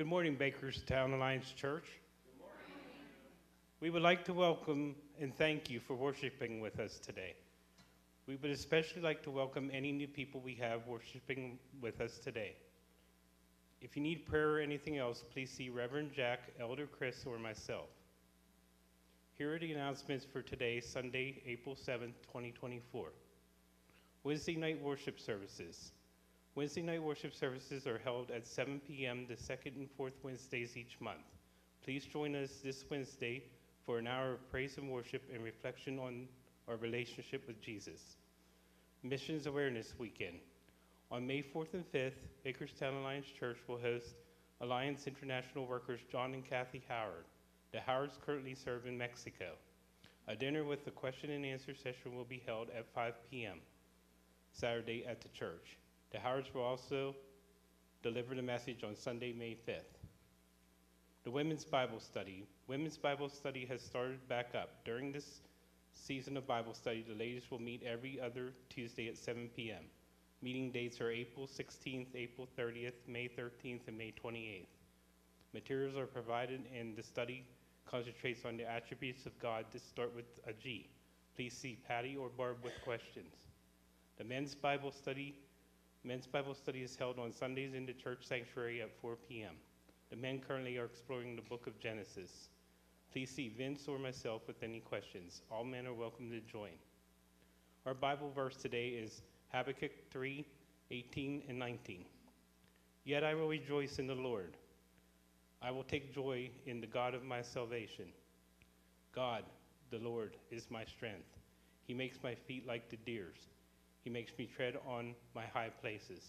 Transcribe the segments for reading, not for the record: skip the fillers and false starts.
Good morning, Bakerstown Alliance Church. Good morning. We would like to welcome and thank you for worshiping with us today. We would especially like to welcome any new people we have worshiping with us today. If you need prayer or anything else, please see Reverend Jack, Elder Chris, or myself. Here are the announcements for today, Sunday, April 7th, 2024. Wednesday night worship services. Wednesday night worship services are held at 7 p.m. the second and fourth Wednesdays each month. Please join us this Wednesday for an hour of praise and worship and reflection on our relationship with Jesus. Missions Awareness Weekend. On May 4th and 5th, Bakerstown Alliance Church will host Alliance International workers John and Kathy Howard. The Howards currently serve in Mexico. A dinner with a question and answer session will be held at 5 p.m. Saturday at the church. The Howards will also deliver the message on Sunday, May 5th. The Women's Bible Study. Women's Bible Study has started back up. During this season of Bible study, the ladies will meet every other Tuesday at 7 p.m. Meeting dates are April 16th, April 30th, May 13th, and May 28th. Materials are provided, and the study concentrates on the attributes of God to start with a G. Please see Patty or Barb with questions. The Men's Bible Study is held on Sundays in the church sanctuary at 4 p.m. The men currently are exploring the book of Genesis. Please see Vince or myself with any questions. All men are welcome to join. Our Bible verse today is Habakkuk 3:18 and 19. Yet I will rejoice in the Lord. I will take joy in the God of my salvation. God, the Lord, is my strength. He makes my feet like the deer's. He makes me tread on my high places.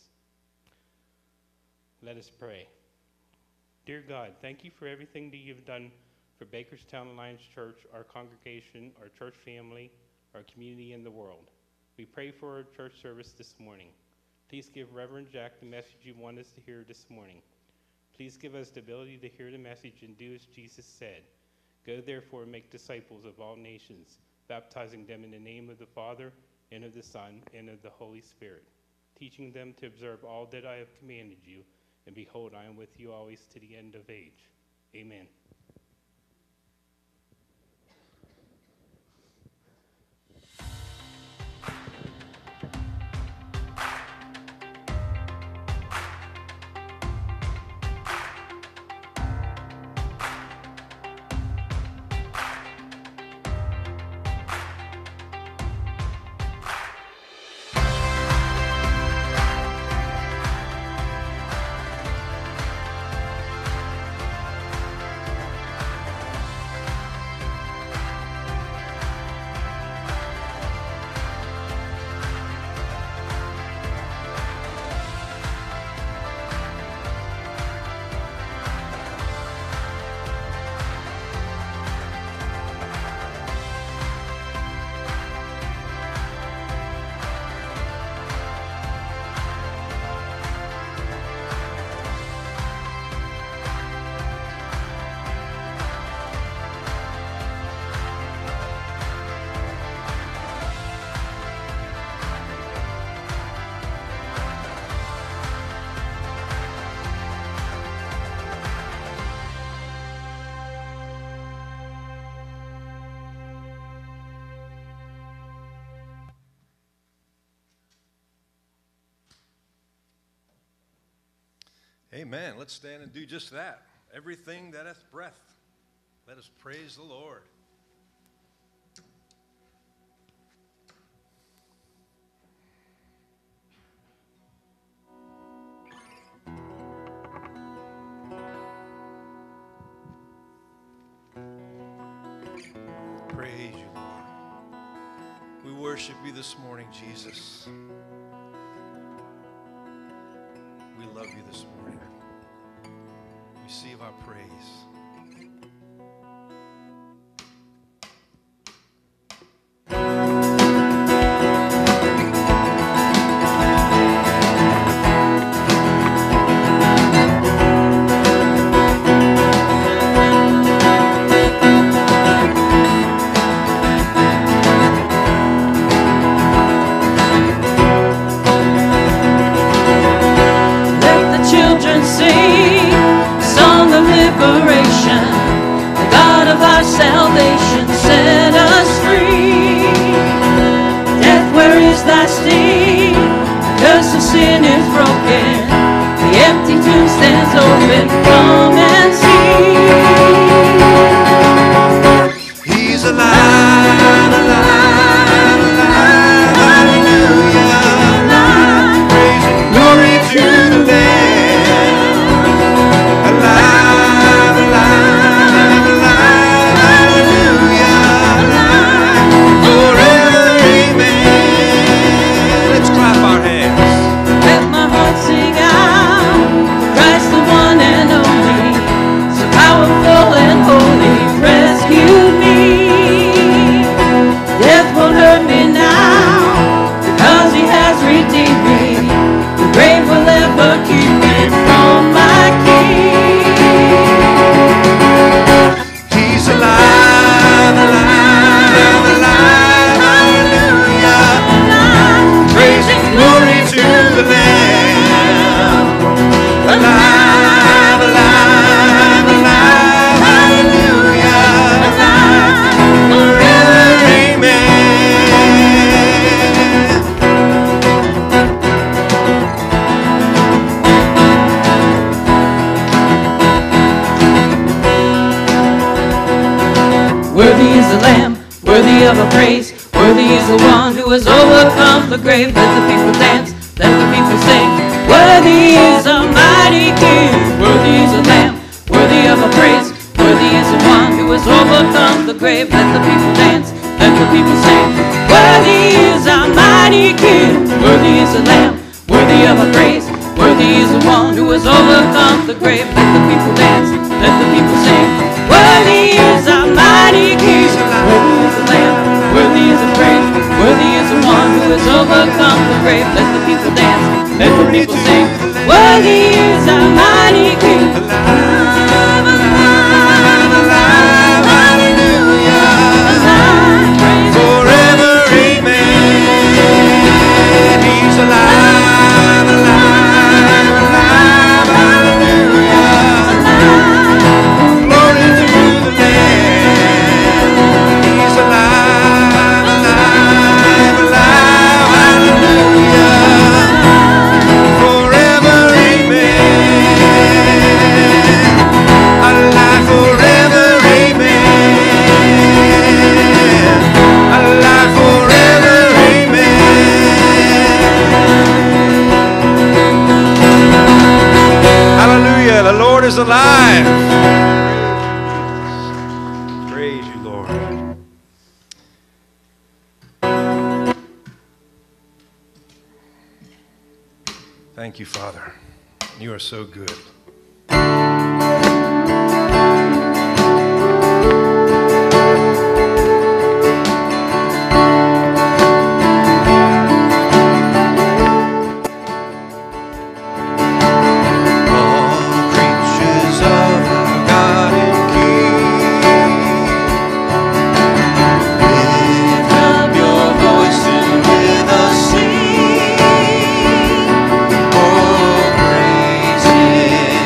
Let us pray. Dear God, thank you for everything that you've done for Bakerstown Alliance Church, our congregation, our church family, our community, and the world. We pray for our church service this morning. Please give Reverend Jack the message you want us to hear this morning. Please give us the ability to hear the message and do as Jesus said. Go therefore and make disciples of all nations, baptizing them in the name of the Father, and of the Son, and of the Holy Spirit, teaching them to observe all that I have commanded you, and behold, I am with you always to the end of age. Amen. Amen. Let's stand and do just that. Everything that hath breath, let us praise the Lord. Praise you, Lord. We worship you this morning, Jesus. We love you this morning. Receive our praise. Let the children sing. lost thy sting. The curse of sin is broken. The empty tomb stands open. Come and see. He's alive, alive, alive, hallelujah. Alive. Praise and glory to the Lamb. Alive, alive, alive, hallelujah. Alive. Forever, amen. Let's clap our hands. Let my heart sing out, Christ the one and only, so powerful and holy, rescued me. Death won't hurt me now, because he has redeemed me. The grave will ever keep me from my King. He's alive, alive, alive, hallelujah. Praise and glory to the Lamb. Alive, alive, alive, hallelujah. Alive, forever, amen. Worthy is the Lamb, worthy of a praise. Worthy is the one who has overcome the grave. Let the people dance, let the people sing. Worthy is the mighty King. Worthy is the Lamb, worthy of a praise. Worthy is the one who has overcome the grave. Let the people dance, let the people sing. Worthy is our mighty King. Worthy is the Lamb, worthy of a praise. Worthy is the one who has overcome the grave. Let the people dance, let the people sing. Worthy is our mighty King. Worthy is the Lamb, worthy is the praise. Worthy is the one who has overcome the grave. Let the people dance, let the people sing. Worthy is our mighty King. Alive, alive, alive, hallelujah. Alive, praise Forever, amen. He's alive, alive, alive, hallelujah. Glory to the Lamb. He's alive, alive, alive, hallelujah. Forever, amen. Alive forever, amen. Alive forever, amen. Hallelujah, the Lord is alive. Praise you, Lord. Thank you, Father. You are so good. All creatures of God and King, lift up your voice and with us sing. Oh, praise Him.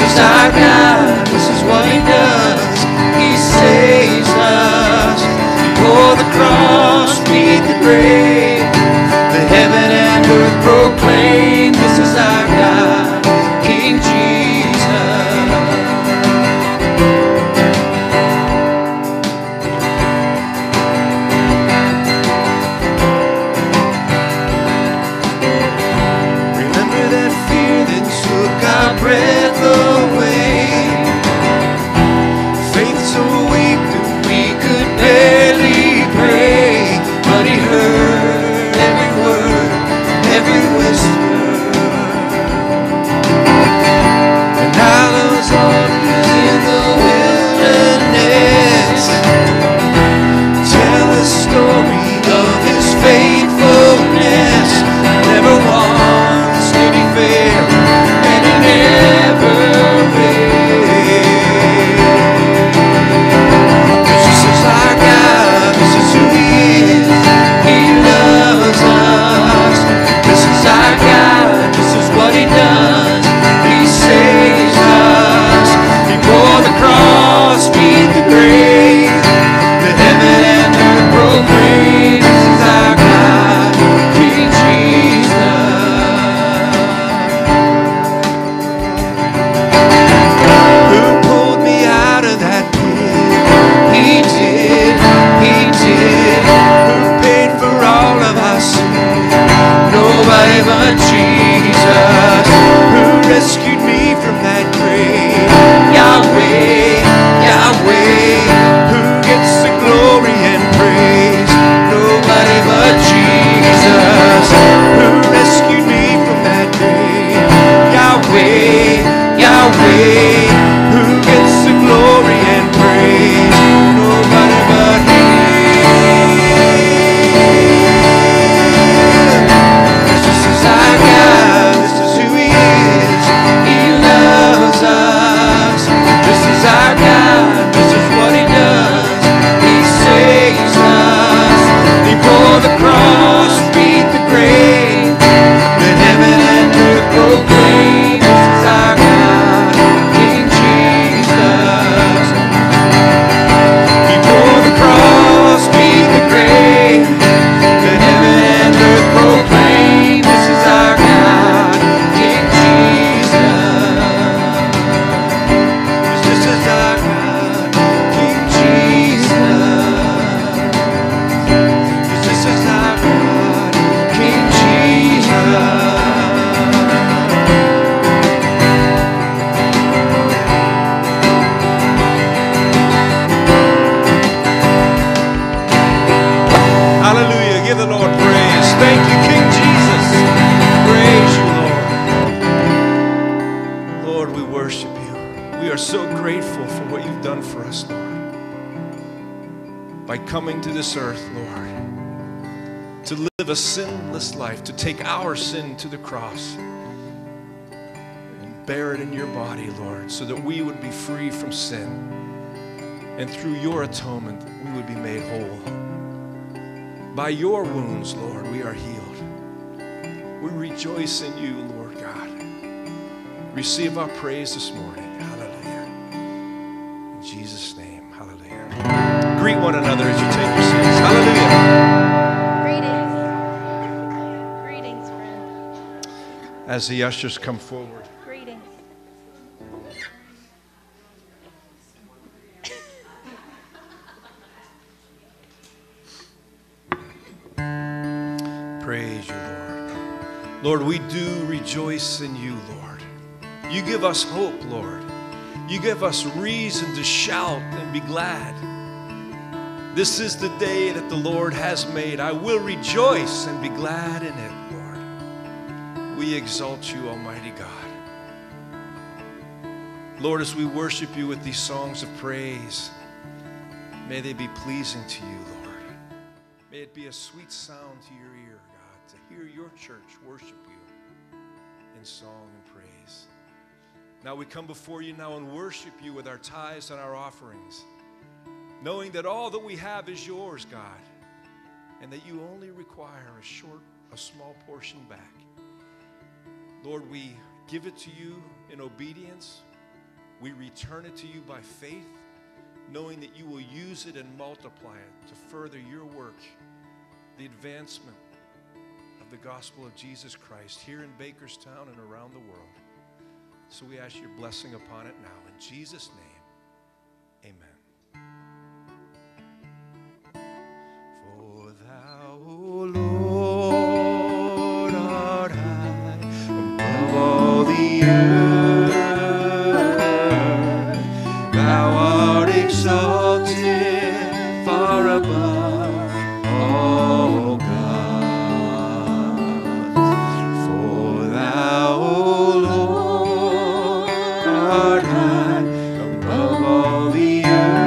is our God, this is what He does. He saves us. Before the cross, beat the grave. Let heaven and earth proclaim, this is our God, King Jesus. Remember that fear that took our breath away. Faith so weak that we could barely pray, but He heard every word, every whisper. And now those altars in the wilderness tell the story of His faithfulness. Never once did He fail, and He never will. This is our God, this is who He is. He loves us. This is our God, this is what He does. He saves us. Before the cross, beat the grave. Let heaven and earth proclaim, this is our God, King Jesus. Who pulled me out of that pit? He did, He did. Who paid for all of our sin? Nobody but Jesus. Who rescued me from that grave? Yahweh, Yahweh. Who gets the glory and praise? Nobody but Jesus. Who rescued me from that grave? Yahweh, Yahweh. Who gets the glory and praise? Nobody but This is our God, this is who He is. He loves us. This is our God, this is what He does. He saves us. Before the cross, beat the grave. Let heaven and earth proclaim, this is our God, King Jesus. Before the cross, beat the grave. Let heaven and earth proclaim, this is our God, King Jesus. This is our God, King Jesus. This is our God, King Jesus. Hallelujah. Give the Lord praise. Thank you, King Jesus. Praise you, Lord. Lord, we worship you. We are so grateful for what you've done for us, Lord. By coming to this earth, Lord, to live a sinless life, to take our sin to the cross and bear it in your body, Lord, so that we would be free from sin. And through your atonement, we would be made whole. By your wounds, Lord, we are healed. We rejoice in you, Lord God. Receive our praise this morning. Hallelujah. In Jesus' name, hallelujah. Greet one another as you take your seats. Hallelujah. Greetings, friend. As the ushers come forward. Greetings. Praise you, Lord. Lord, we do rejoice in you, Lord. You give us hope, Lord. You give us reason to shout and be glad. This is the day that the Lord has made. I will rejoice and be glad in it, Lord. We exalt you, Almighty God. Lord, as we worship you with these songs of praise, may they be pleasing to you, Lord. May it be a sweet sound to your ear, God, to hear your church worship you in song and praise. Now we come before you now and worship you with our tithes and our offerings, knowing that all that we have is yours, God, and that you only require a small portion back. Lord, we give it to you in obedience, We return it to you by faith, knowing that you will use it and multiply it to further your work, the advancement of the gospel of Jesus Christ here in Bakerstown and around the world. So we ask your blessing upon it now. In Jesus' name, amen. For thou, O Lord, art high above all the earth. Thou art exalted far above all gods. For thou, O Lord, art high above all the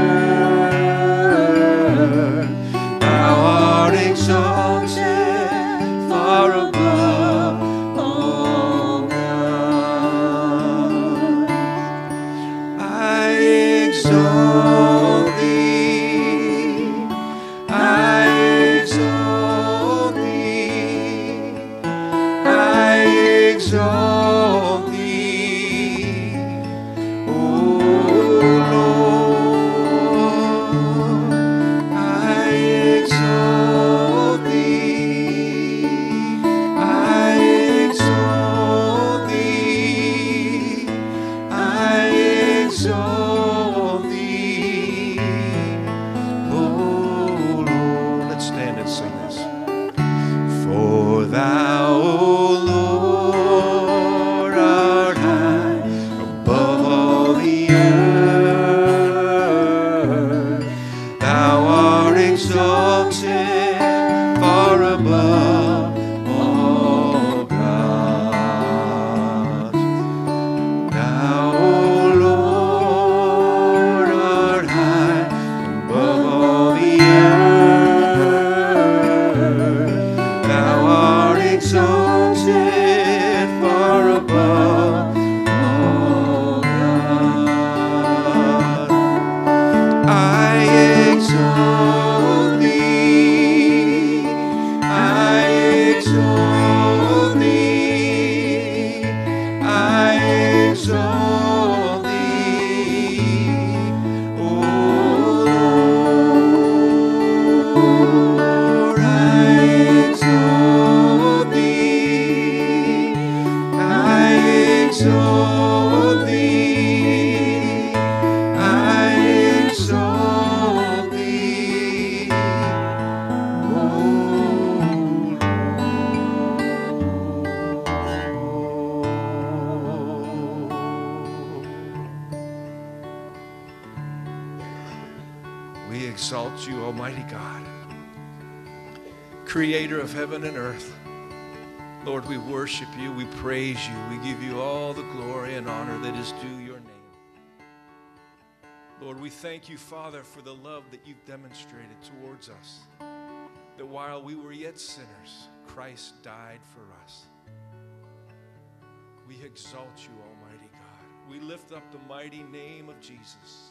earth. Thou art exalted far above all gods. I exalt thee, I exalt thee, I exalt thee, O Lord. I exalt thee, I exalt thee, I exalt thee, O Lord. Let's stand and sing this. For thou, O Lord, art high above all the earth. Thou art exalted far above all gods. Thou, O Lord, art high above all the earth. Thou art exalted far above all gods. I exalt thee, I exalt thee, I exalt thee, O Lord. I exalt thee, I exalt thee, I exalt thee, O Lord. We exalt you, Almighty God, Creator of heaven and earth. Lord, we worship you, we praise you, we give you all the glory and honor that is due your name. Lord, we thank you, Father, for the love that you've demonstrated towards us, that while we were yet sinners, Christ died for us. We exalt you, Almighty God. We lift up the mighty name of Jesus.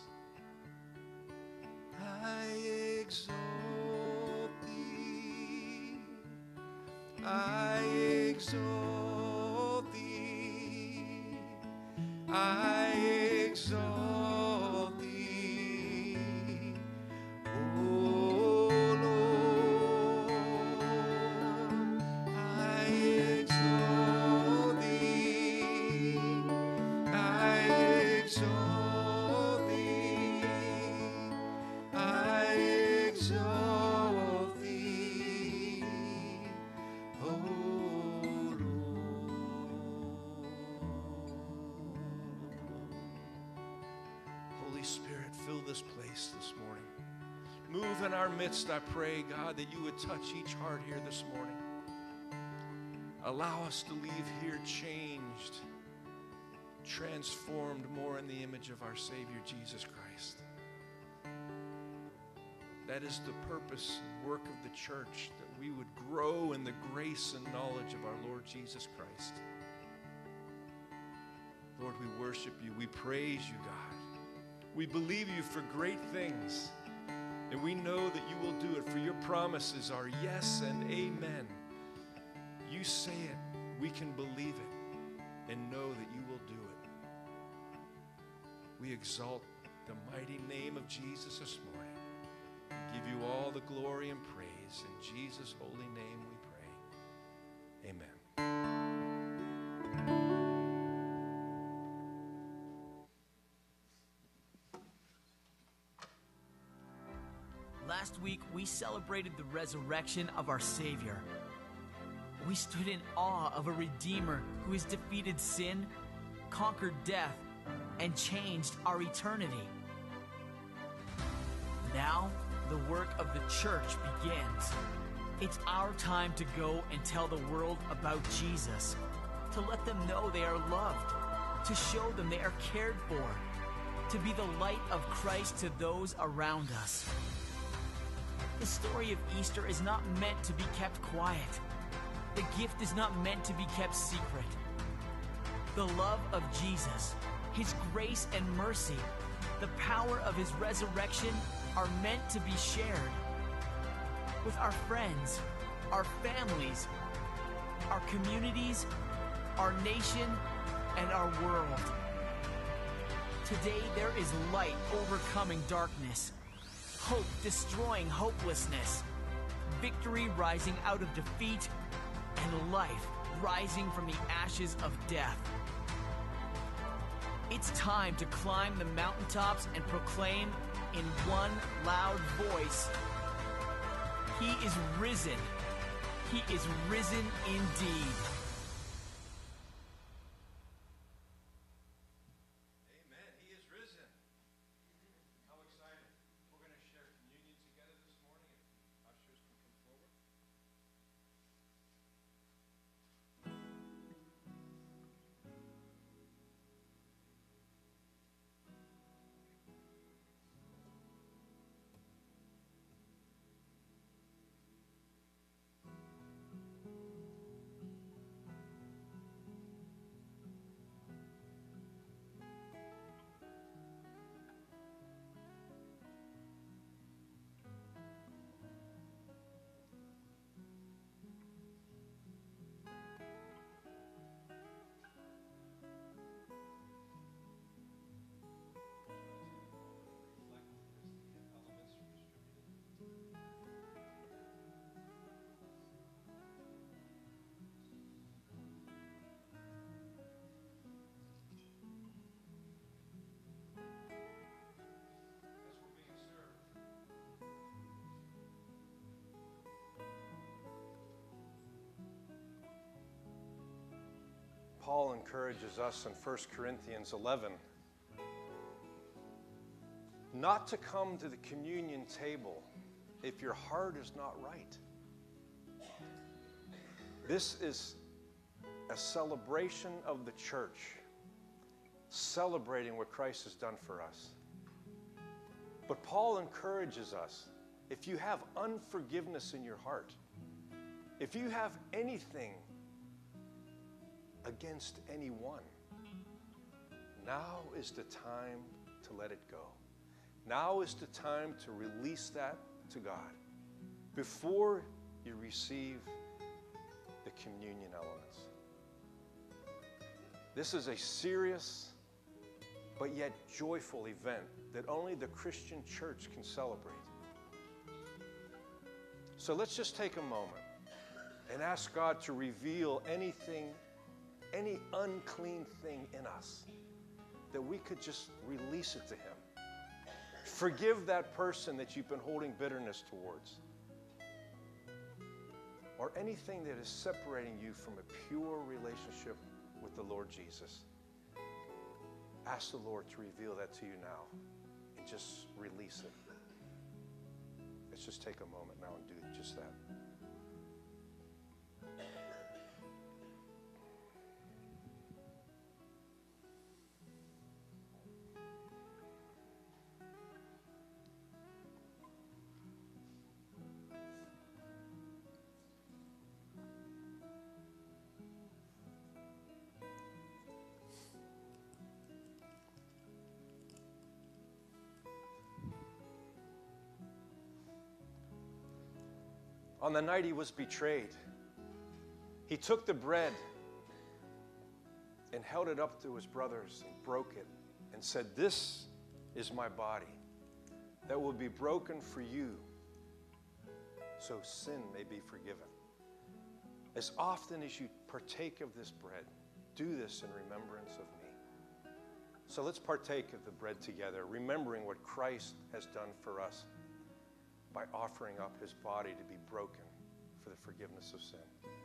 I exalt thee, I exalt thee, I exalt thee, O Lord. I exalt thee, I exalt thee, I exalt thee, O Lord. Holy Spirit, fill this place this morning. Move in our midst, I pray, God, that you would touch each heart here this morning. Allow us to leave here changed, transformed more in the image of our Savior, Jesus Christ. That is the purpose and work of the church, that we would grow in the grace and knowledge of our Lord Jesus Christ. Lord, we worship you. We praise you, God. We believe you for great things, and we know that you will do it, for your promises are yes and amen. You say it, we can believe it, and know that you will do it. We exalt the mighty name of Jesus this morning. We give you all the glory and praise. In Jesus' holy name we pray. Amen. Last week, we celebrated the resurrection of our Savior. We stood in awe of a Redeemer who has defeated sin, conquered death, and changed our eternity. Now, the work of the church begins. It's our time to go and tell the world about Jesus, to let them know they are loved, to show them they are cared for, to be the light of Christ to those around us. The story of Easter is not meant to be kept quiet. The gift is not meant to be kept secret. The love of Jesus, His grace and mercy, the power of His resurrection are meant to be shared with our friends, our families, our communities, our nation, and our world. Today there is light overcoming darkness, hope destroying hopelessness, victory rising out of defeat, and life rising from the ashes of death. It's time to climb the mountaintops and proclaim in one loud voice, He is risen. He is risen indeed. Amen. He is risen. How excited. We're going to share communion together this morning. If ushers can come forward. Paul encourages us in 1 Corinthians 11 not to come to the communion table if your heart is not right. This is a celebration of the church, celebrating what Christ has done for us. But Paul encourages us, if you have unforgiveness in your heart, if you have anything against anyone, now is the time to let it go. Now is the time to release that to God before you receive the communion elements. This is a serious but yet joyful event that only the Christian church can celebrate. So let's just take a moment and ask God to reveal anything, any unclean thing in us, that we could just release it to Him. Forgive that person that you've been holding bitterness towards, or anything that is separating you from a pure relationship with the Lord Jesus. Ask the Lord to reveal that to you now and just release it. Let's just take a moment now and do just that. On the night He was betrayed, He took the bread and held it up to His brothers and broke it and said, "This is my body that will be broken for you, so sin may be forgiven." As often as you partake of this bread, do this in remembrance of me. So let's partake of the bread together, remembering what Christ has done for us by offering up his body to be broken for the forgiveness of sin.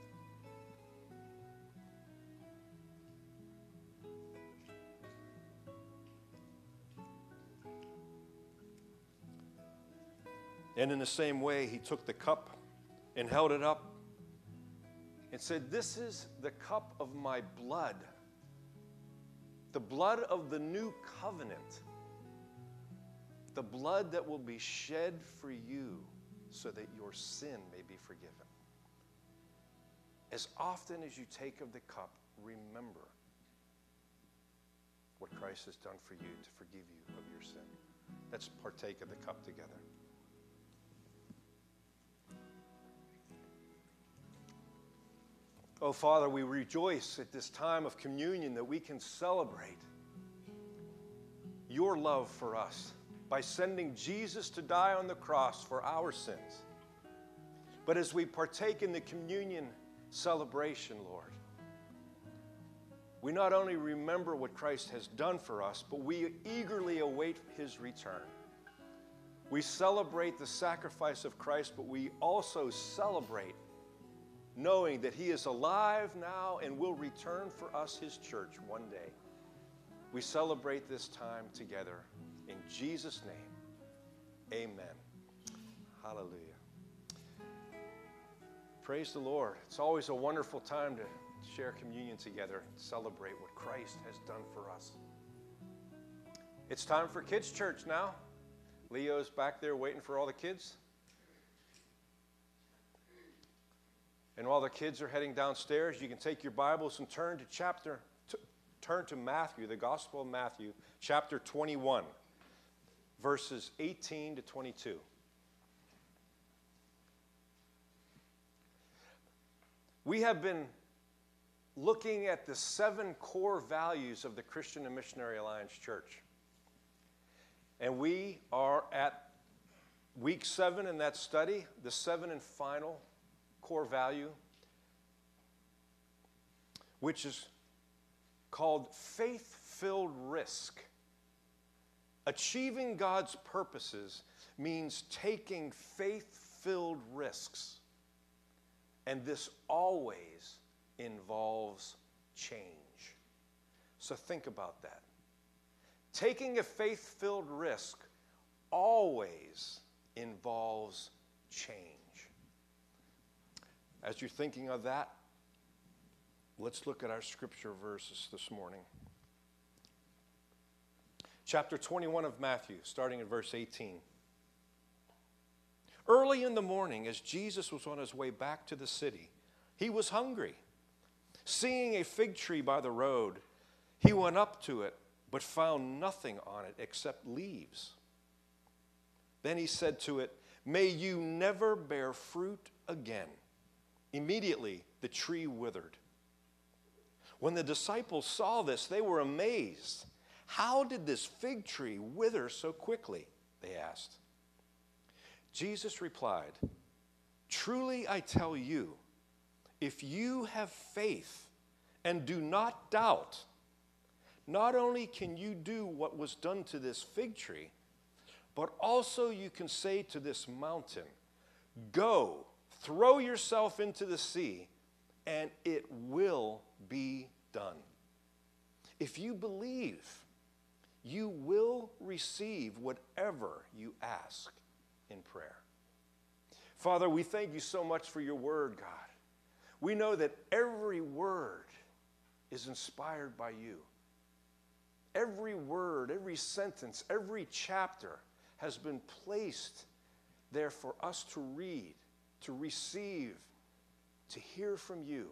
And in the same way, he took the cup and held it up and said, "This is the cup of my blood, the blood of the new covenant, the blood that will be shed for you so that your sin may be forgiven." As often as you take of the cup, remember what Christ has done for you to forgive you of your sin. Let's partake of the cup together. Oh, Father, we rejoice at this time of communion that we can celebrate your love for us by sending Jesus to die on the cross for our sins. But as we partake in the communion celebration, Lord, we not only remember what Christ has done for us, but we eagerly await his return. We celebrate the sacrifice of Christ, but we also celebrate knowing that he is alive now and will return for us, his church, one day. We celebrate this time together. In Jesus' name, amen. Hallelujah. Praise the Lord. It's always a wonderful time to share communion together and celebrate what Christ has done for us. It's time for Kids Church now. Leo's back there waiting for all the kids. And while the kids are heading downstairs, you can take your Bibles and turn to Matthew, the Gospel of Matthew, chapter 21, verses 18 to 22. We have been looking at the 7 core values of the Christian and Missionary Alliance Church. And we are at week 7 in that study, the 7th and final core value, which is called faith-filled risk. Achieving God's purposes means taking faith-filled risks, and this always involves change. So think about that. Taking a faith-filled risk always involves change. As you're thinking of that, let's look at our scripture verses this morning. Chapter 21 of Matthew, starting at verse 18. Early in the morning, as Jesus was on his way back to the city, he was hungry. Seeing a fig tree by the road, he went up to it, but found nothing on it except leaves. Then he said to it, "May you never bear fruit again." Immediately, the tree withered. When the disciples saw this, they were amazed. "How did this fig tree wither so quickly?" they asked. Jesus replied, "Truly I tell you, if you have faith and do not doubt, not only can you do what was done to this fig tree, but also you can say to this mountain, 'Go, throw yourself into the sea,' and it will be done." If you believe, you will receive whatever you ask in prayer. Father, we thank you so much for your word, God. We know that every word is inspired by you. Every word, every sentence, every chapter has been placed there for us to read, to receive, to hear from you.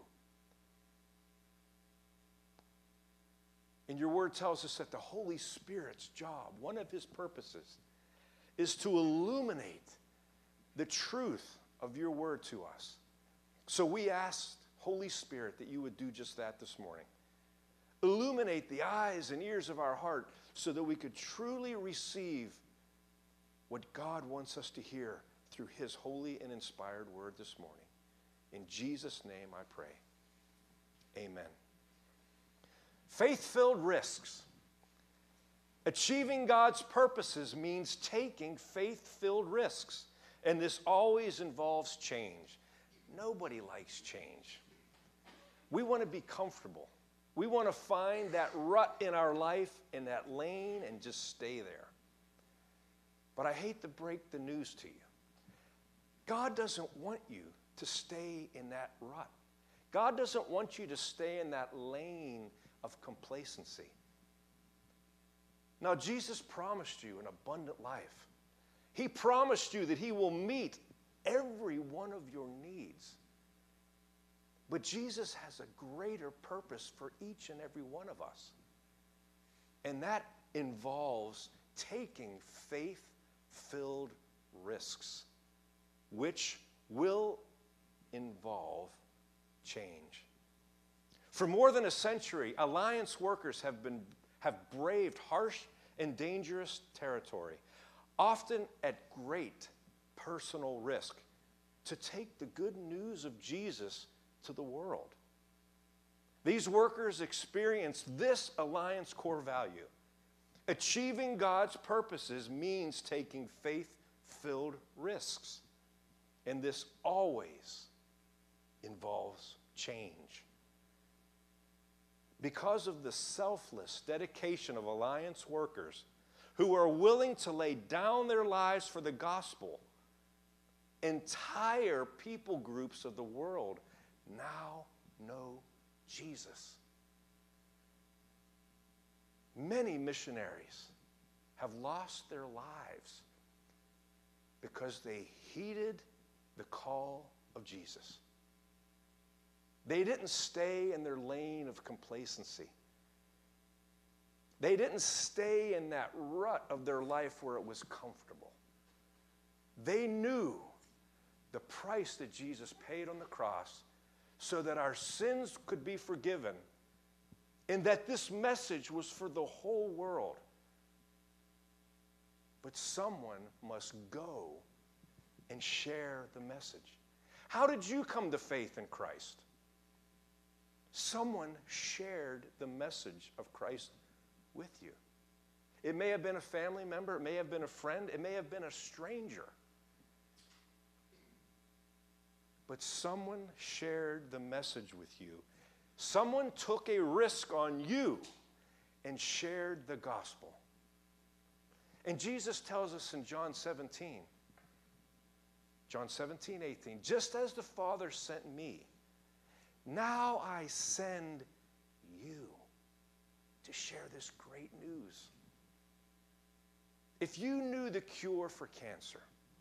And your word tells us that the Holy Spirit's job, one of his purposes, is to illuminate the truth of your word to us. So we ask, Holy Spirit, that you would do just that this morning. illuminate the eyes and ears of our heart so that we could truly receive what God wants us to hear through his holy and inspired word this morning. In Jesus' name I pray. Amen. Faith-filled risks. Achieving God's purposes means taking faith-filled risks, and this always involves change. Nobody likes change. We want to be comfortable. We want to find that rut in our life, in that lane, and just stay there. But I hate to break the news to you. God doesn't want you to stay in that rut. God doesn't want you to stay in that lane of complacency. Now, Jesus promised you an abundant life. He promised you that he will meet every one of your needs. But Jesus has a greater purpose for each and every one of us. And that involves taking faith-filled risks, which will involve change. For more than a century, Alliance workers have braved harsh and dangerous territory, often at great personal risk, to take the good news of Jesus to the world. These workers experience this Alliance core value. Achieving God's purposes means taking faith-filled risks, and this always involves change. Because of the selfless dedication of Alliance workers who are willing to lay down their lives for the gospel, entire people groups of the world now know Jesus. Many missionaries have lost their lives because they heeded the call of Jesus. They didn't stay in their lane of complacency. They didn't stay in that rut of their life where it was comfortable. They knew the price that Jesus paid on the cross so that our sins could be forgiven, and that this message was for the whole world. But someone must go and share the message. How did you come to faith in Christ? Someone shared the message of Christ with you. It may have been a family member, it may have been a friend, it may have been a stranger. But someone shared the message with you. Someone took a risk on you and shared the gospel. And Jesus tells us in John 17, 18, just as the Father sent me, now I send you to share this great news. If you knew the cure for cancer,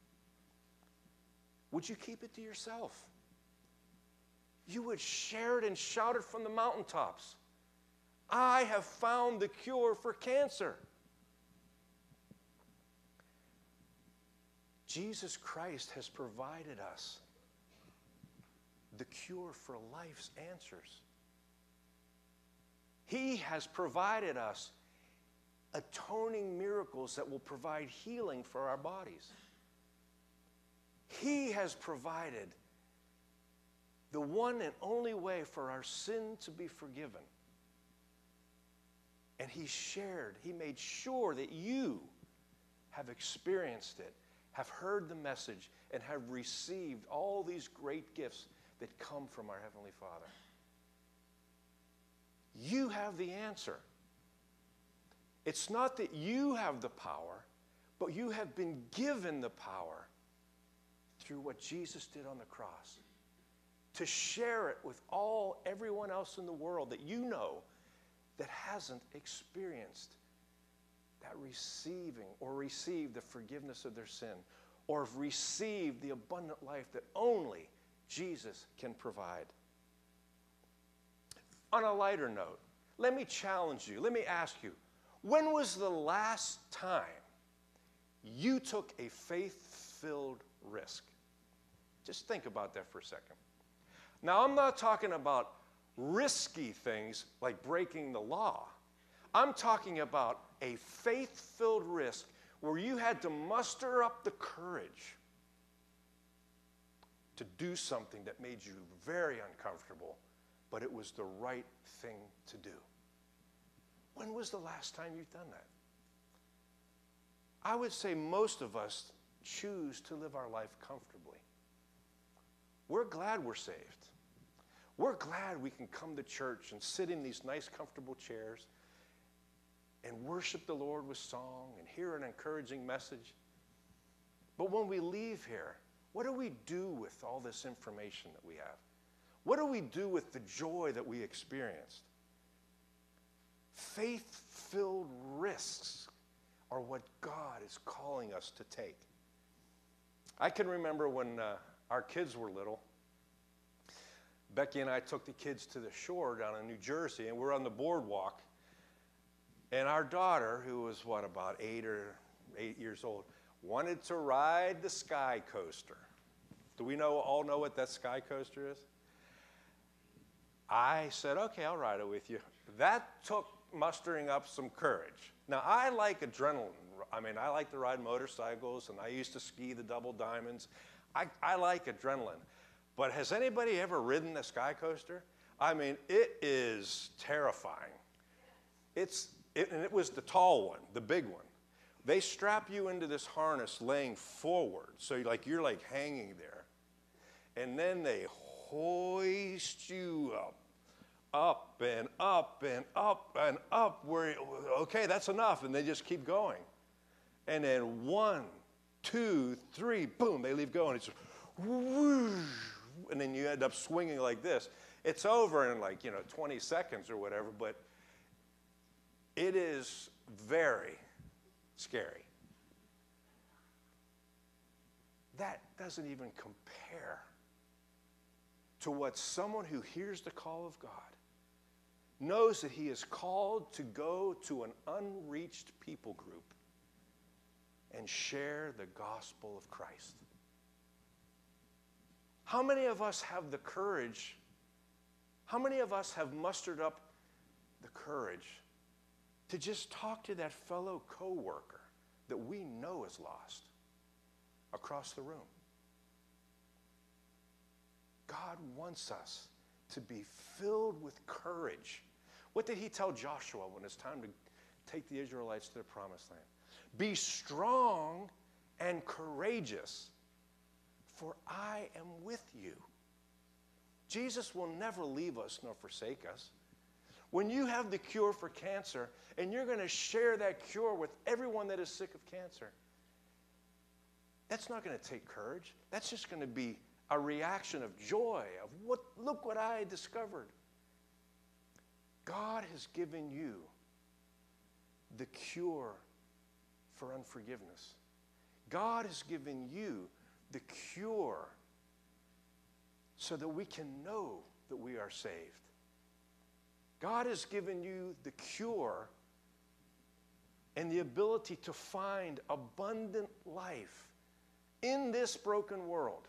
would you keep it to yourself? You would share it and shout it from the mountaintops. I have found the cure for cancer. Jesus Christ has provided us the cure for life's answers. He has provided us atoning miracles that will provide healing for our bodies. He has provided the one and only way for our sin to be forgiven. And he made sure that you have experienced it, have heard the message, and have received all these great gifts that come from our Heavenly Father. You have the answer. It's not that you have the power, but you have been given the power through what Jesus did on the cross, to share it with everyone else in the world that you know that hasn't experienced that received the forgiveness of their sin, or have received the abundant life that only Jesus can provide. On a lighter note, let me challenge you, let me ask you, when was the last time you took a faith-filled risk? Just think about that for a second. Now, I'm not talking about risky things like breaking the law. I'm talking about a faith-filled risk where you had to muster up the courage to do something that made you very uncomfortable, but it was the right thing to do. When was the last time you've done that? I would say most of us choose to live our life comfortably. We're glad we're saved. We're glad we can come to church and sit in these nice, comfortable chairs and worship the Lord with song and hear an encouraging message. But when we leave here, what do we do with all this information that we have? What do we do with the joy that we experienced? Faith-filled risks are what God is calling us to take. I can remember when our kids were little, Becky and I took the kids to the shore down in New Jersey, and we're on the boardwalk. And our daughter, who was, about 8 years old, wanted to ride the sky coaster. Do we all know what that sky coaster is? I said, okay, I'll ride it with you. That took mustering up some courage. Now, I like adrenaline. I mean, I like to ride motorcycles, and I used to ski the double diamonds. I like adrenaline. But has anybody ever ridden a sky coaster? I mean, it is terrifying. And it was the tall one, the big one. They strap you into this harness laying forward, so you're like hanging there. And then they hoist you up and up and up and up. Okay, that's enough, and they just keep going. And then 1, 2, 3, boom, they leave going. It's whoosh, and then you end up swinging like this. It's over in 20 seconds or whatever, but it is very scary. That doesn't even compare to what someone who hears the call of God knows that he is called to go to an unreached people group and share the gospel of Christ. How many of us have the courage? How many of us have mustered up the courage to just talk to that fellow coworker that we know is lost across the room? God wants us to be filled with courage. What did he tell Joshua when it's time to take the Israelites to the promised land? Be strong and courageous, for I am with you. Jesus will never leave us nor forsake us. When you have the cure for cancer and you're going to share that cure with everyone that is sick of cancer, that's not going to take courage. That's just going to be a reaction of joy, of look what I discovered. God has given you the cure for unforgiveness. God has given you the cure so that we can know that we are saved. God has given you the cure and the ability to find abundant life in this broken world.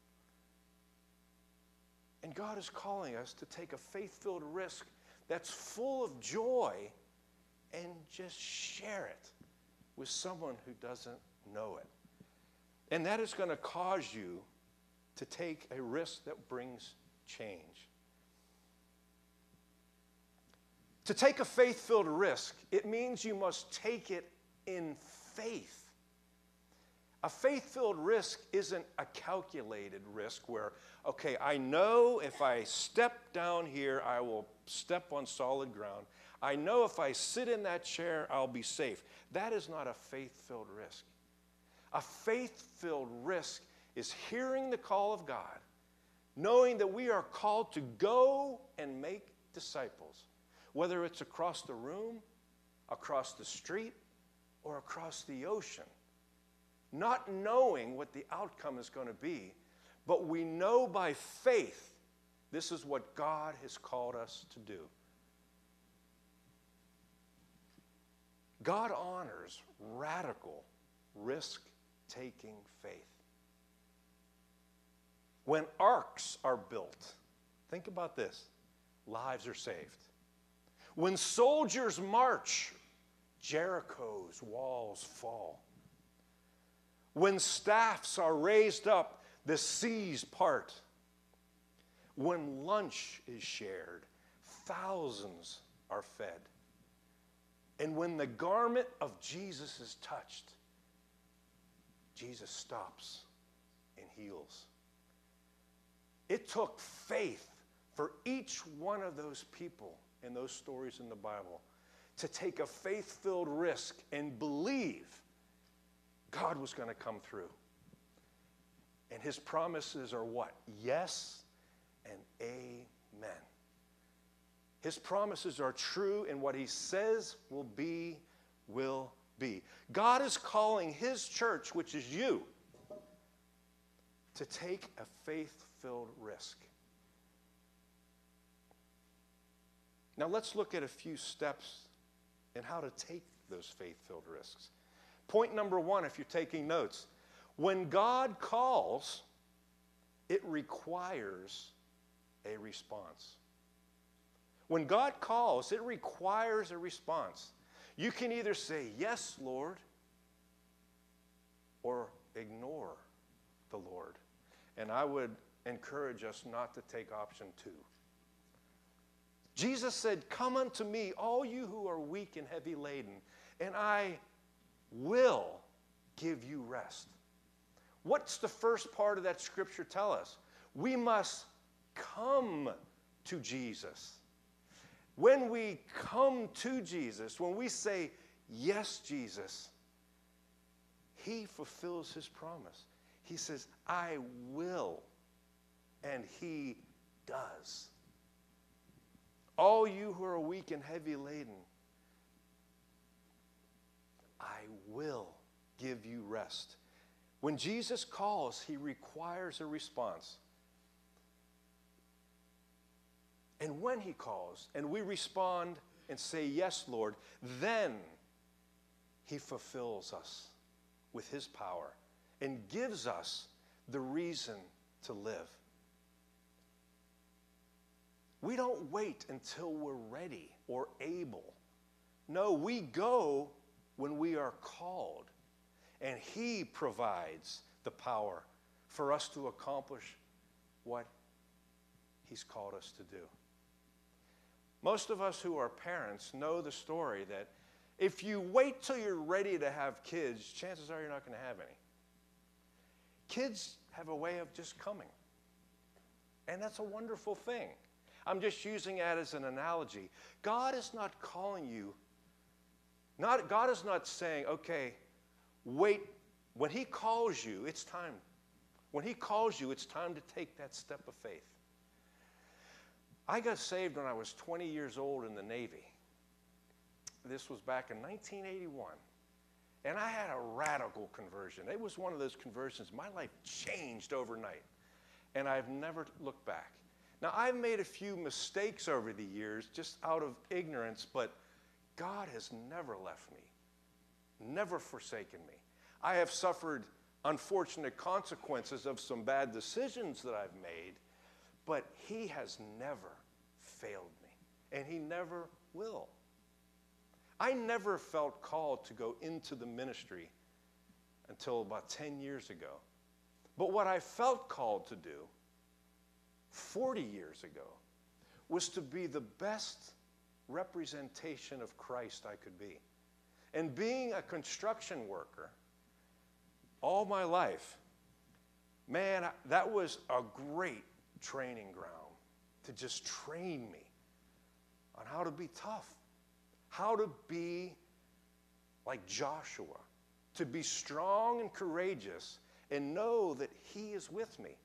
And God is calling us to take a faith-filled risk that's full of joy and just share it with someone who doesn't know it. And that is going to cause you to take a risk that brings change. To take a faith-filled risk, it means you must take it in faith. A faith-filled risk isn't a calculated risk where, okay, I know if I step down here, I will step on solid ground. I know if I sit in that chair, I'll be safe. That is not a faith-filled risk. A faith-filled risk is hearing the call of God, knowing that we are called to go and make disciples, whether it's across the room, across the street, or across the ocean. Not knowing what the outcome is going to be, but we know by faith this is what God has called us to do. God honors radical, risk-taking faith. When arks are built, think about this. lives are saved. When soldiers march, Jericho's walls fall. When staffs are raised up, the seas part. When lunch is shared, thousands are fed. And when the garment of Jesus is touched, Jesus stops and heals. It took faith for each one of those people in those stories in the Bible to take a faith-filled risk and believe God was going to come through. And his promises are what? Yes and amen. His promises are true, and what he says will be, will be. God is calling his church, which is you, to take a faith-filled risk. Now let's look at a few steps in how to take those faith-filled risks. Point number one, if you're taking notes, when God calls, it requires a response. When God calls, it requires a response. You can either say, yes, Lord, or ignore the Lord. And I would encourage us not to take option 2. Jesus said, come unto me, all you who are weak and heavy laden, and I will give you rest. What's the first part of that scripture tell us? We must come to Jesus. When we come to Jesus, when we say, yes, Jesus, he fulfills his promise. He says, I will, and he does. All you who are weak and heavy laden, I will give you rest. When Jesus calls, he requires a response. And when he calls, and we respond and say, yes, Lord, then he fulfills us with his power and gives us the reason to live. We don't wait until we're ready or able. No, we go when we are called, and he provides the power for us to accomplish what he's called us to do. Most of us who are parents know the story that if you wait till you're ready to have kids, chances are you're not going to have any. Kids have a way of just coming, and that's a wonderful thing. I'm just using that as an analogy. God is not calling you, God is not saying, okay, wait. When he calls you, it's time. When he calls you, it's time to take that step of faith. I got saved when I was 20 years old in the Navy. This was back in 1981. And I had a radical conversion. It was one of those conversions. My life changed overnight. And I've never looked back. Now, I've made a few mistakes over the years just out of ignorance, but God has never left me, never forsaken me. I have suffered unfortunate consequences of some bad decisions that I've made, but he has never failed me, and he never will. I never felt called to go into the ministry until about 10 years ago. But what I felt called to do 40 years ago was to be the best representation of Christ I could be. And being a construction worker all my life, man, that was a great training ground to just train me on how to be tough, how to be like Joshua, to be strong and courageous and know that he is with me.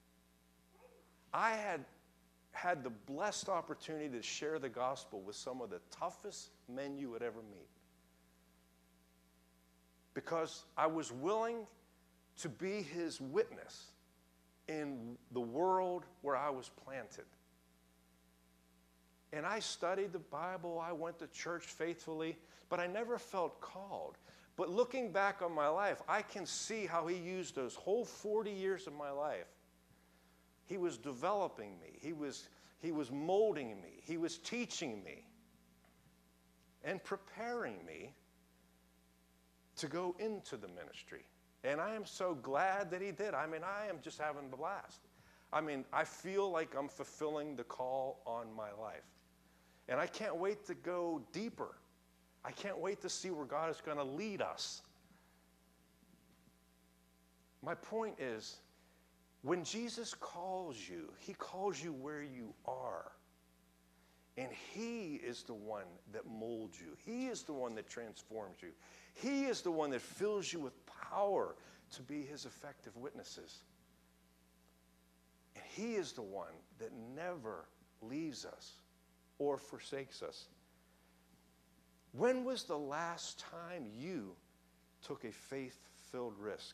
I had the blessed opportunity to share the gospel with some of the toughest men you would ever meet, because I was willing to be his witness in the world where I was planted. And I studied the Bible, I went to church faithfully, but I never felt called. But looking back on my life, I can see how he used those whole 40 years of my life. He was developing me. He was molding me. He was teaching me and preparing me to go into the ministry. And I am so glad that he did. I mean, I am just having a blast. I mean, I feel like I'm fulfilling the call on my life. And I can't wait to go deeper. I can't wait to see where God is going to lead us. My point is, when Jesus calls you, he calls you where you are. And he is the one that molds you. He is the one that transforms you. He is the one that fills you with power to be his effective witnesses. And he is the one that never leaves us or forsakes us. When was the last time you took a faith-filled risk?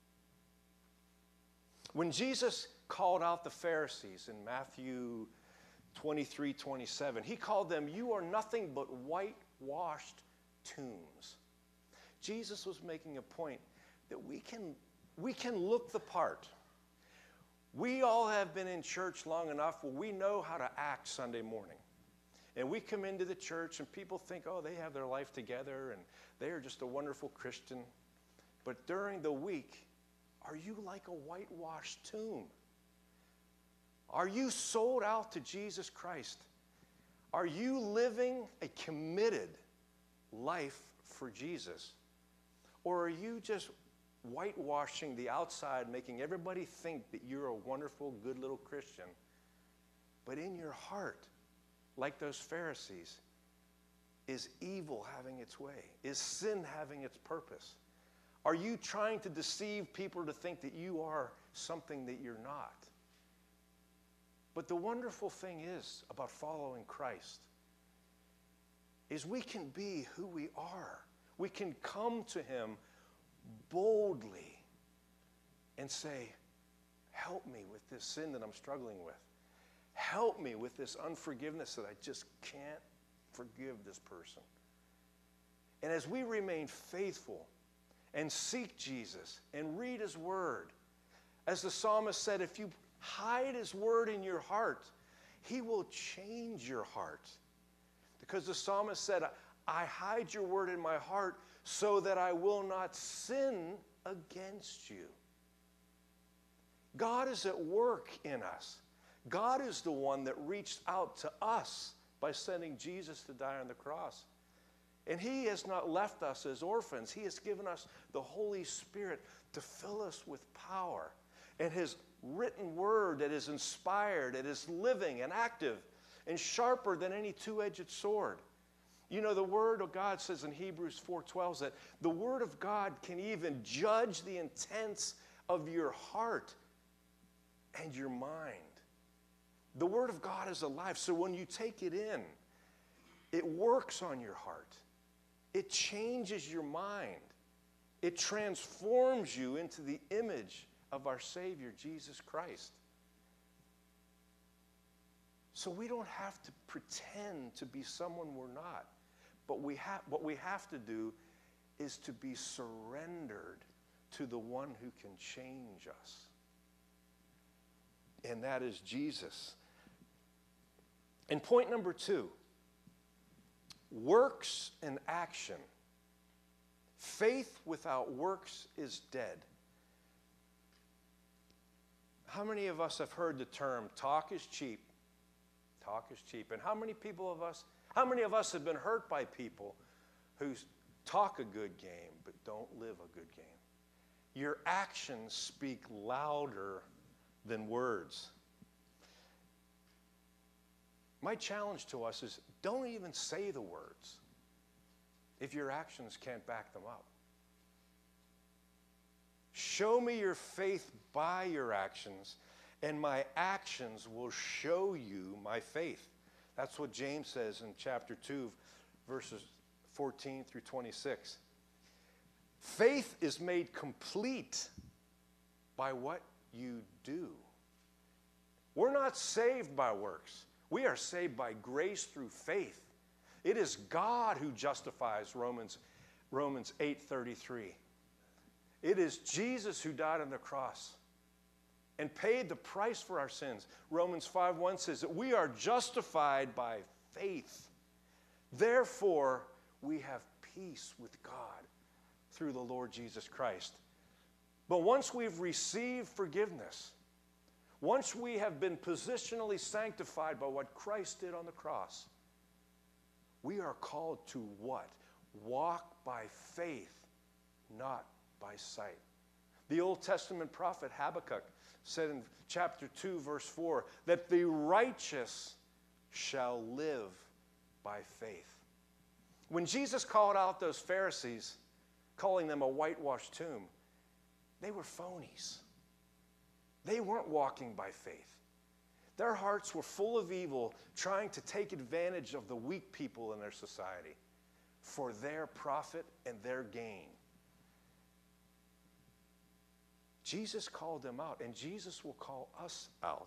When Jesus called out the Pharisees in Matthew 23:27, he called them, "You are nothing but whitewashed tombs." Jesus was making a point that we can look the part. We all have been in church long enough where we know how to act Sunday morning. And we come into the church and people think, oh, they have their life together and they are just a wonderful Christian. But during the week, are you like a whitewashed tomb? Are you sold out to Jesus Christ? Are you living a committed life for Jesus? Or are you just whitewashing the outside, making everybody think that you're a wonderful, good little Christian, but in your heart, like those Pharisees, is evil having its way? Is sin having its purpose? Are you trying to deceive people to think that you are something that you're not? But the wonderful thing is about following Christ is we can be who we are. We can come to him boldly and say, help me with this sin that I'm struggling with. Help me with this unforgiveness that I just can't forgive this person. And as we remain faithful and seek Jesus and read his word, as the psalmist said, if you hide his word in your heart, he will change your heart. Because the psalmist said, I hide your word in my heart so that I will not sin against you. God is at work in us. God is the one that reached out to us by sending Jesus to die on the cross. And he has not left us as orphans. He has given us the Holy Spirit to fill us with power. And his written word that is inspired, that is living and active and sharper than any two-edged sword. You know, the word of God says in Hebrews 4:12 that the word of God can even judge the intents of your heart and your mind. The word of God is alive, so when you take it in, it works on your heart. It changes your mind. It transforms you into the image of our Savior, Jesus Christ. So we don't have to pretend to be someone we're not. But what we have to do is to be surrendered to the one who can change us. And that is Jesus. And point number 2, works and action. Faith without works is dead. How many of us have heard the term, talk is cheap? Talk is cheap. And how many of us have been hurt by people who talk a good game but don't live a good game? Your actions speak louder than words. My challenge to us is don't even say the words if your actions can't back them up. Show me your faith by your actions, and my actions will show you my faith. That's what James says in chapter 2, verses 14 through 26. Faith is made complete by what you do. We're not saved by works. We are saved by grace through faith. It is God who justifies, Romans 8:33. It is Jesus who died on the cross. and paid the price for our sins. Romans 5:1 says that we are justified by faith. Therefore, we have peace with God through the Lord Jesus Christ. But once we've received forgiveness, once we have been positionally sanctified by what Christ did on the cross, we are called to what? Walk by faith, not by sight. The Old Testament prophet Habakkuk said in chapter 2, verse 4, that the righteous shall live by faith. When Jesus called out those Pharisees, calling them a whitewashed tomb, they were phonies. They weren't walking by faith. Their hearts were full of evil, trying to take advantage of the weak people in their society for their profit and their gain. Jesus called them out, and Jesus will call us out.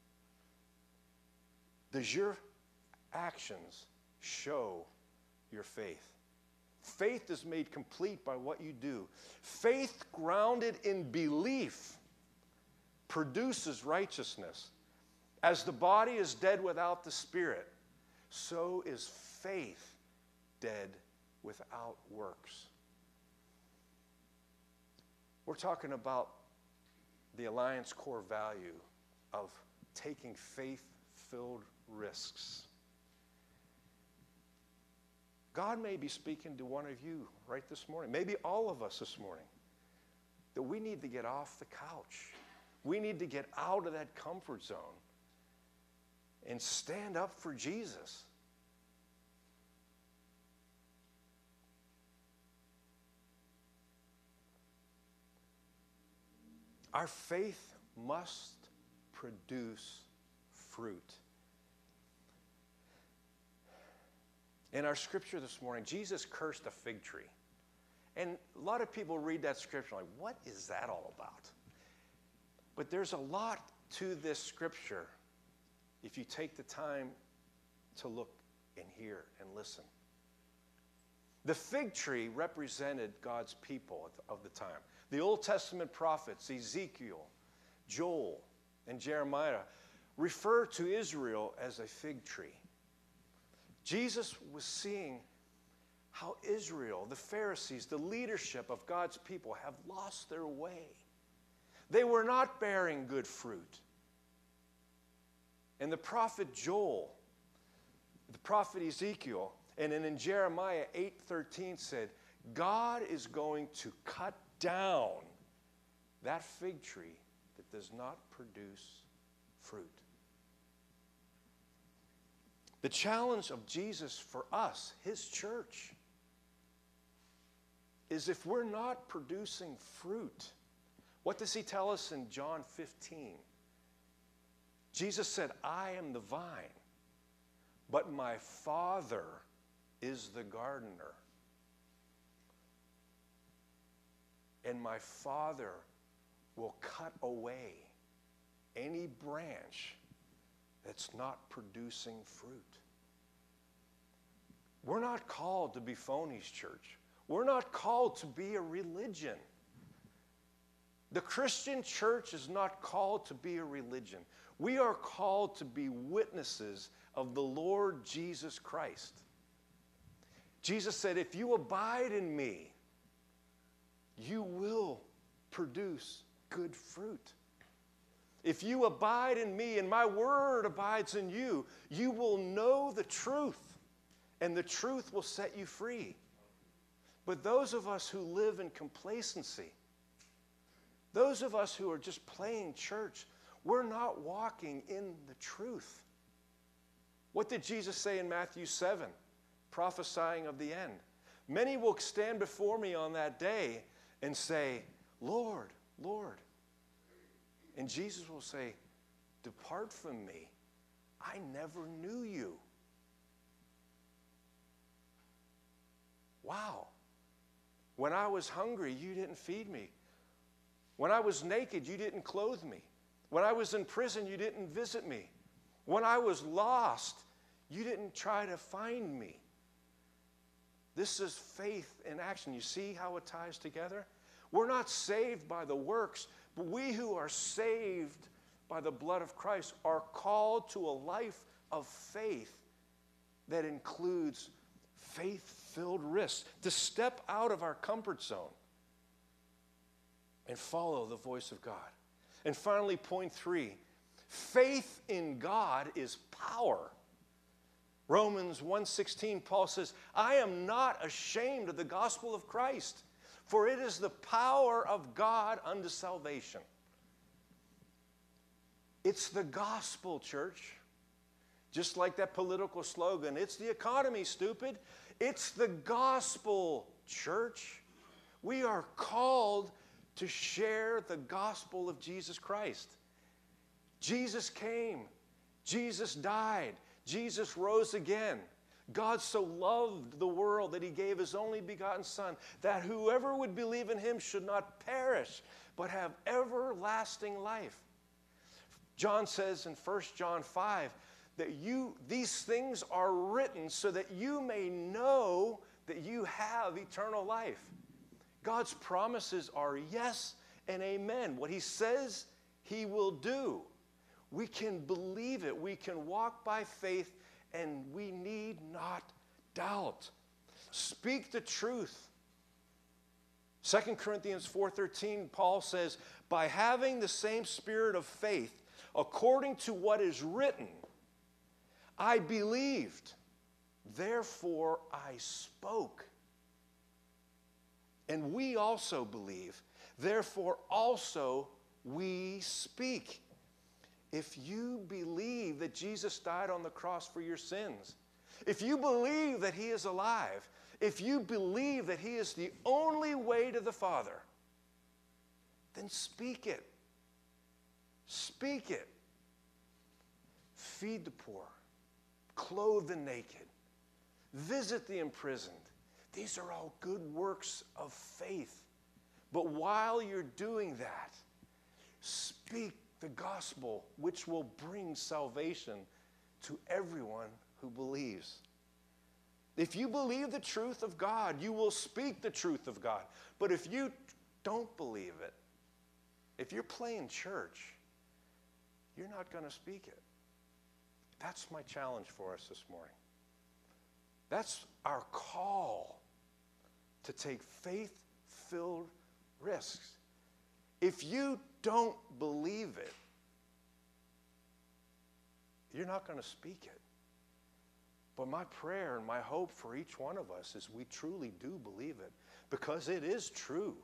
Does your actions show your faith? Faith is made complete by what you do. Faith grounded in belief produces righteousness. As the body is dead without the spirit, so is faith dead without works. We're talking about the Alliance core value of taking faith-filled risks. God may be speaking to one of you right this morning, maybe all of us this morning, that we need to get off the couch. We need to get out of that comfort zone and stand up for Jesus. Our faith must produce fruit. In our scripture this morning, Jesus cursed a fig tree. And a lot of people read that scripture like, what is that all about? But there's a lot to this scripture if you take the time to look and hear and listen. The fig tree represented God's people of the time. The Old Testament prophets, Ezekiel, Joel, and Jeremiah, refer to Israel as a fig tree. Jesus was seeing how Israel, the Pharisees, the leadership of God's people have lost their way. They were not bearing good fruit. And the prophet Joel, the prophet Ezekiel, and then in Jeremiah 8:13 said, God is going to cut down that fig tree that does not produce fruit. The challenge of Jesus for us, his church, is if we're not producing fruit, what does he tell us in John 15? Jesus said, I am the vine, but my Father is the gardener. And my Father will cut away any branch that's not producing fruit. We're not called to be phonies, church. We're not called to be a religion. The Christian church is not called to be a religion. We are called to be witnesses of the Lord Jesus Christ. Jesus said, if you abide in me, you will produce good fruit. If you abide in me and my word abides in you, you will know the truth, and the truth will set you free. But those of us who live in complacency, those of us who are just playing church, we're not walking in the truth. What did Jesus say in Matthew 7, prophesying of the end? Many will stand before me on that day and say, Lord, Lord. And Jesus will say, depart from me. I never knew you. Wow. When I was hungry, you didn't feed me. When I was naked, you didn't clothe me. When I was in prison, you didn't visit me. When I was lost, you didn't try to find me. This is faith in action. You see how it ties together? We're not saved by the works, but we who are saved by the blood of Christ are called to a life of faith that includes faith-filled risks, to step out of our comfort zone and follow the voice of God. And finally, point 3, faith in God is power. Romans 1:16, Paul says, I am not ashamed of the gospel of Christ, for it is the power of God unto salvation. It's the gospel, church. Just like that political slogan, it's the economy, stupid. It's the gospel, church. We are called to share the gospel of Jesus Christ. Jesus came. Jesus died. Jesus rose again. God so loved the world that he gave his only begotten Son, that whoever would believe in him should not perish, but have everlasting life. John says in 1 John 5 that these things are written so that you may know that you have eternal life. God's promises are yes and amen. What he says, he will do. We can believe it. We can walk by faith, and we need not doubt. Speak the truth. 2 Corinthians 4:13, Paul says, by having the same spirit of faith, according to what is written, I believed, therefore I spoke. And we also believe, therefore also we speak. If you believe that Jesus died on the cross for your sins, if you believe that he is alive, if you believe that he is the only way to the Father, then speak it. Speak it. Feed the poor. Clothe the naked. Visit the imprisoned. These are all good works of faith. But while you're doing that, speak the gospel, which will bring salvation to everyone who believes. If you believe the truth of God, you will speak the truth of God. But if you don't believe it, if you're playing church, you're not going to speak it. That's my challenge for us this morning. That's our call to take faith-filled risks. If you don't believe it, you're not going to speak it. But my prayer and my hope for each one of us is we truly do believe it, because it is true.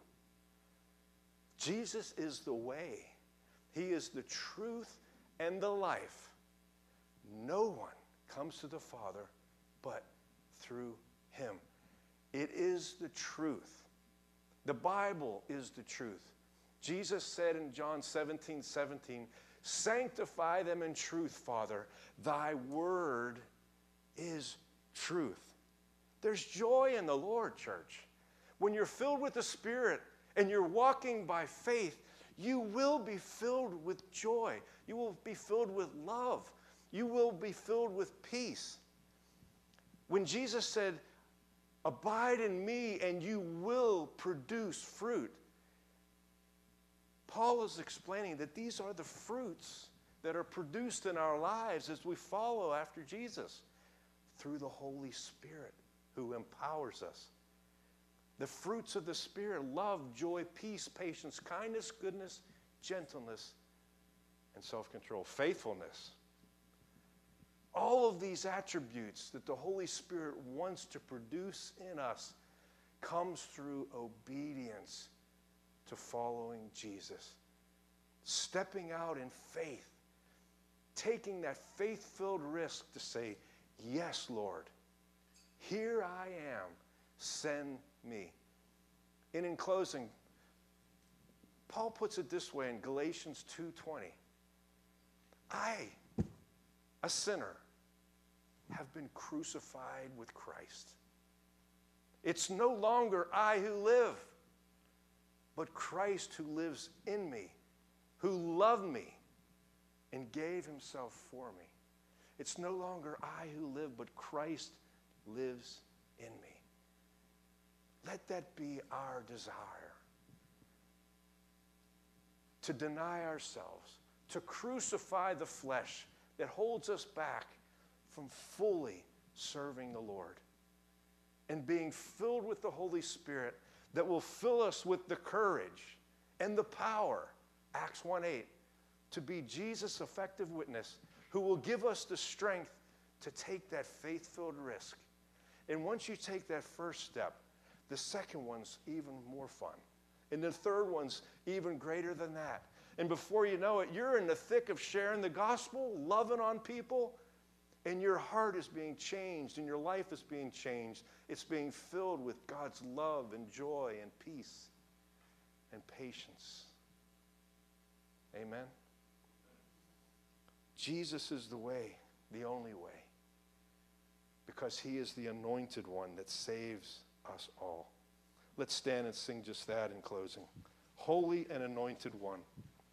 Jesus is the way. He is the truth and the life. No one comes to the Father but through him. It is the truth. The Bible is the truth. Jesus said in John 17:17, sanctify them in truth, Father. Thy word is truth. There's joy in the Lord, church. When you're filled with the Spirit and you're walking by faith, you will be filled with joy. You will be filled with love. You will be filled with peace. When Jesus said, abide in me and you will produce fruit, Paul is explaining that these are the fruits that are produced in our lives as we follow after Jesus through the Holy Spirit who empowers us. The fruits of the Spirit: love, joy, peace, patience, kindness, goodness, gentleness, and self-control. Faithfulness. All of these attributes that the Holy Spirit wants to produce in us comes through obedience to following Jesus. Stepping out in faith. Taking that faith-filled risk to say, yes, Lord, here I am, send me. And in closing, Paul puts it this way in Galatians 2:20. I, a sinner, have been crucified with Christ. It's no longer I who live, but Christ who lives in me, who loved me and gave himself for me. It's no longer I who live, but Christ lives in me. Let that be our desire. to deny ourselves, to crucify the flesh that holds us back from fully serving the Lord, and being filled with the Holy Spirit that will fill us with the courage and the power, Acts 1:8, to be Jesus' effective witness, who will give us the strength to take that faith-filled risk. And once you take that first step, the second one's even more fun. And the third one's even greater than that. And before you know it, you're in the thick of sharing the gospel, loving on people, and your heart is being changed and your life is being changed. It's being filled with God's love and joy and peace and patience. Amen? Jesus is the way, the only way, because he is the anointed one that saves us all. Let's stand and sing just that in closing. Holy and anointed one.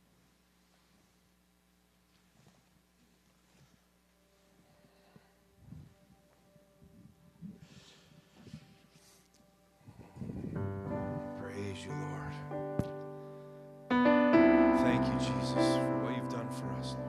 Praise you, Lord. Thank you, Jesus, for what you've done for us, Lord.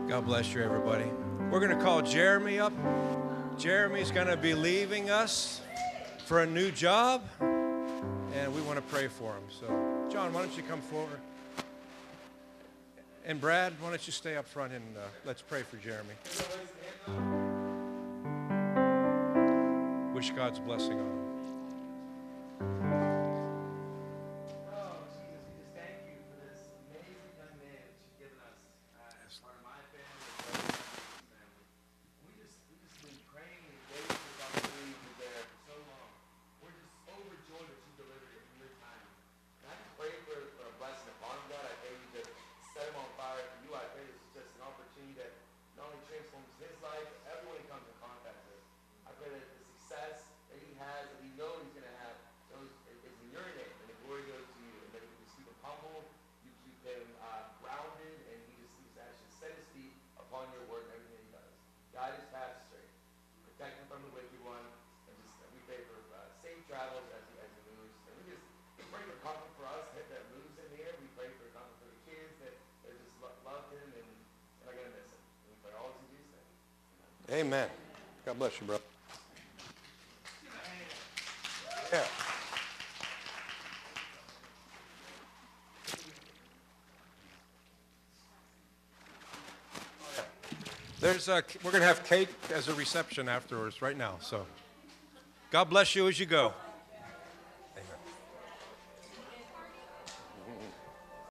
God bless you, everybody. We're going to call Jeremy up. Jeremy's going to be leaving us for a new job, and we want to pray for him. So, John, why don't you come forward? And Brad, why don't you stay up front and let's pray for Jeremy. Wish God's blessing on him. Oh, Jesus, we just thank you for this amazing young man that you've given us as part of my family, as well as my family. We just been praying and waiting for this opportunity to be there for so long. We're just overjoyed that you delivered it in your time. And I just pray for a blessing upon him, God. I pray you to set him on fire for you. I pray this is just an opportunity that not only transforms his life, but everyone he comes in contact with. I pray that the success that he has, that he knows he's going to have, is in your name, and the glory goes to you. And that you just keep him humble, you keep him grounded, and he just actually set his feet upon your word and everything he does. Guide his path straight. Protect him from the wicked one, and just we pray for safe travels as he moves. And we pray for comfort for us that moves in here. We pray for comfort for the kids that just love him and are going to miss him. And we pray all this in Jesus' name. Amen. God bless you, bro. Yeah. We're going to have cake as a reception afterwards right now. So God bless you as you go.